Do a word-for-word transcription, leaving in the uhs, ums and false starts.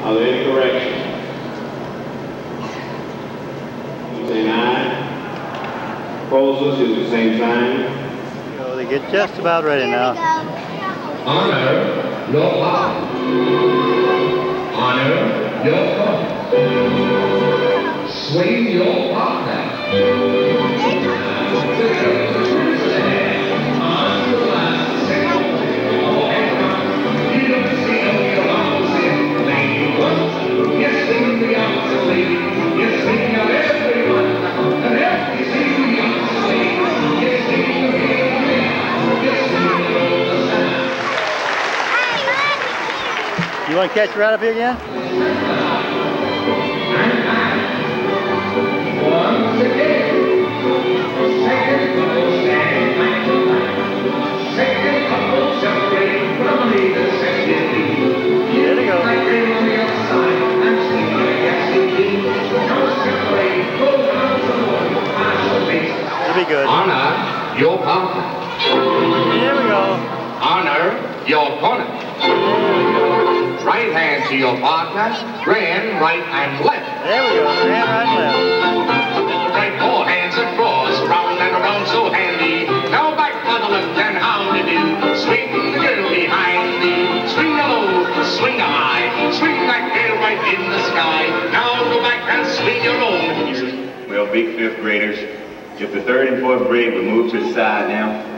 Are there any corrections? Saying aye. Opposers is the same sign. So they get just about ready now. Honor your father. Honor your father. Swing your partner. You want to catch her right up here again? Once again. Second couple stand back to back. Second couple separate from the second team. There they go. Like them on the outside and swing against the team. No separate. Go down to one. Pass the base. It'll be good. Honor your partner. Here we go. Honor your opponent. Right hand to your partner, grand, right and left. There we go, grand, right, left. Right four hands across, round and around so handy. Now back for the left and how to do. Swing the girl behind me. Swing low, swing high. Swing that girl right in the sky. Now go back and swing your own. Well, big fifth graders, if the third and fourth grade would move to the side now.